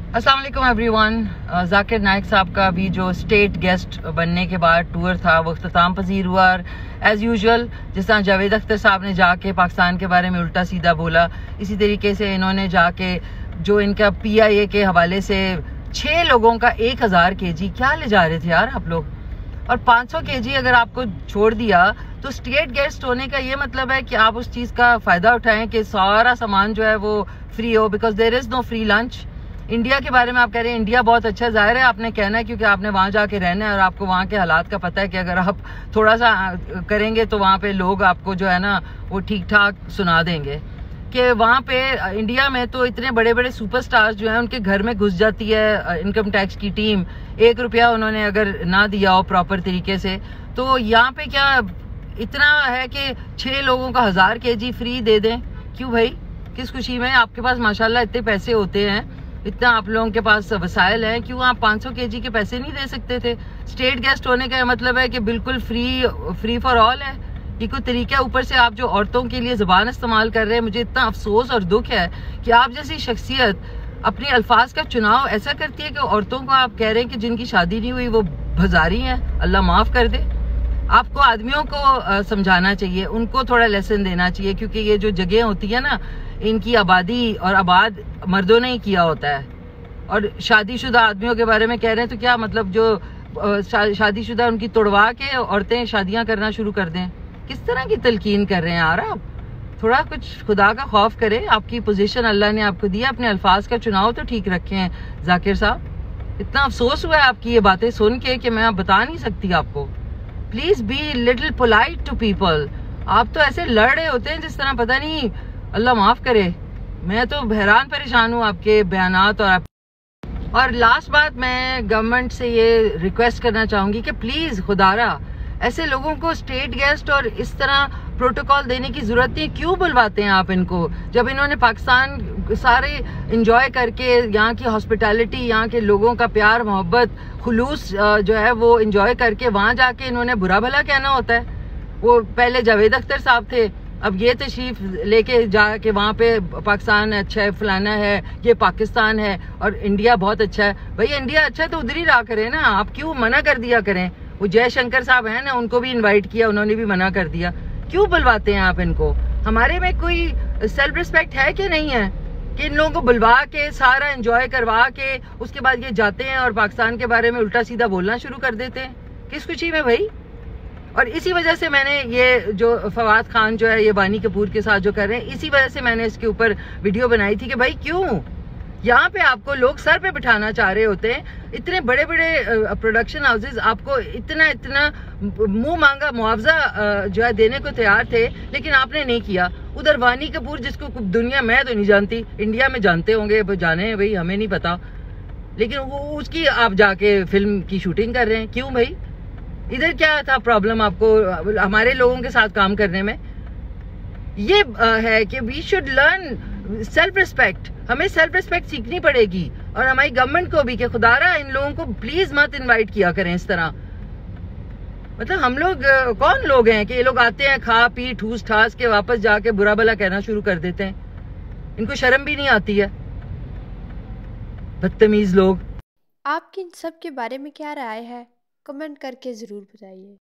अस्सलाम वालेकुम एवरीवन। जाकिर नाइक साहब का भी जो स्टेट गेस्ट बनने के बाद टूर था वो अख्ताम पजीर हुआ। एज यूजुअल जिस तरह जावेद अख्तर साहब ने जाके पाकिस्तान के बारे में उल्टा सीधा बोला, इसी तरीके से इन्होंने जाके जो इनका PIA के हवाले से 6 लोगों का 1000 kg क्या ले जा रहे थे यार आप लोग, और 500 kg अगर आपको छोड़ दिया तो स्टेट गेस्ट होने का ये मतलब है कि आप उस चीज़ का फ़ायदा उठाएं कि सारा सामान जो है वो फ्री हो, because there is no free lunch. India के बारे में आप कह रहे हैं इंडिया बहुत अच्छा, जाहिर है आपने कहना है क्योंकि आपने वहाँ जाके रहना है और आपको वहाँ के हालात का पता है कि अगर आप थोड़ा सा करेंगे तो वहाँ पे लोग आपको जो है ना वो ठीक ठाक सुना देंगे कि वहाँ पे इंडिया में तो इतने बड़े बड़े सुपरस्टार्स जो हैं उनके घर में घुस जाती है इनकम टैक्स की टीम। 1 रुपया उन्होंने अगर ना दिया हो प्रॉपर तरीके से, तो यहाँ पे क्या इतना है कि 6 लोगों का 1000 kg फ्री दे दें? क्यों भाई, किस खुशी में? आपके पास माशाल्लाह इतने पैसे होते हैं, इतना आप लोगों के पास वसाइल हैं, क्यों आप 500 kg के पैसे नहीं दे सकते थे? स्टेट गेस्ट होने का मतलब है कि बिल्कुल फ्री फॉर ऑल है, ये कोई तरीका है? ऊपर से आप जो औरतों के लिए जुबान इस्तेमाल कर रहे हैं, मुझे इतना अफसोस और दुख है कि आप जैसी शख्सियत अपने अल्फाज का चुनाव ऐसा करती है कि औरतों को आप कह रहे हैं कि जिनकी शादी नहीं हुई वो भजारी हैं, अल्लाह माफ कर दे। आपको आदमियों को समझाना चाहिए, उनको थोड़ा लेसन देना चाहिए, क्योंकि ये जो जगह होती है ना इनकी आबादी और आबाद मर्दों ने ही किया होता है। और शादीशुदा आदमियों के बारे में कह रहे हैं तो क्या मतलब जो शादीशुदा उनकी तोड़वा के औरतें शादियां करना शुरू कर दें? किस तरह की तलकीन कर रहे हैं यार आप? थोड़ा कुछ खुदा का खौफ करें। आपकी पोजीशन अल्लाह ने आपको दिया, अपने अल्फाज का चुनाव तो ठीक रखे हैं जाकिर साहब। इतना अफसोस हुआ है आपकी ये बातें सुन के कि मैं बता नहीं सकती आपको। Please be little polite to people. आप तो ऐसे लड़ रहे होते हैं जिस तरह पता नहीं, अल्लाह माफ करे। मैं तो हैरान परेशान हूँ आपके बयानात और लास्ट बात, मैं गवर्नमेंट से ये रिक्वेस्ट करना चाहूंगी कि प्लीज खुदारा ऐसे लोगों को स्टेट गेस्ट और इस तरह प्रोटोकॉल देने की जरूरत नहीं। क्यों बुलवाते हैं आप इनको, जब इन्होंने पाकिस्तान सारे एंजॉय करके यहाँ की हॉस्पिटैलिटी, यहाँ के लोगों का प्यार मोहब्बत खुलूस जो है वो एंजॉय करके वहां जाके इन्होंने बुरा भला कहना होता है? वो पहले जावेद अख्तर साहब थे, अब ये तशरीफ लेके जाके वहाँ पे पाकिस्तान अच्छा है, फलाना है, ये पाकिस्तान है और इंडिया बहुत अच्छा है। भाई इंडिया अच्छा है तो उधर ही रहा करें ना, आप क्यों मना कर दिया करें? वो जयशंकर साहब हैं ना, उनको भी इनवाइट किया, उन्होंने भी मना कर दिया। क्यों बुलवाते हैं आप इनको? हमारे में कोई सेल्फ रिस्पेक्ट है कि नहीं है कि इन लोगों को बुलवा के सारा एंजॉय करवा के उसके बाद ये जाते हैं और पाकिस्तान के बारे में उल्टा सीधा बोलना शुरू कर देते हैं? किस खुशी में भाई? और इसी वजह से मैंने ये जो फवाद खान जो है ये वानी कपूर के साथ जो कर रहे हैं, इसी वजह से मैंने इसके ऊपर वीडियो बनाई थी कि भाई क्यों यहाँ पे आपको लोग सर पे बिठाना चाह रहे होते हैं। इतने बड़े बड़े प्रोडक्शन हाउसेज आपको इतना मुंह मांगा मुआवजा जो है देने को तैयार थे, लेकिन आपने नहीं किया। उधर वानी कपूर जिसको दुनिया मैं तो नहीं जानती, इंडिया में जानते होंगे, जाने भाई हमें नहीं पता, लेकिन वो उसकी आप जाके फिल्म की शूटिंग कर रहे हैं। क्यों भाई? इधर क्या था प्रॉब्लम आपको हमारे लोगों के साथ काम करने में? ये है कि we should learn self respect. हमें सेल्फ रिस्पेक्ट सीखनी पड़ेगी और हमारी गवर्नमेंट को भी कि खुदारा इन लोगों को प्लीज मत इनवाइट किया करें इस तरह। मतलब हम लोग कौन लोग हैं कि ये लोग आते हैं, खा पी ठूस ठास के वापस जाके बुरा भला कहना शुरू कर देते हैं? इनको शर्म भी नहीं आती है, बदतमीज लोग। आपकी इन सब के बारे में क्या राय है? कमेंट करके ज़रूर बताइए।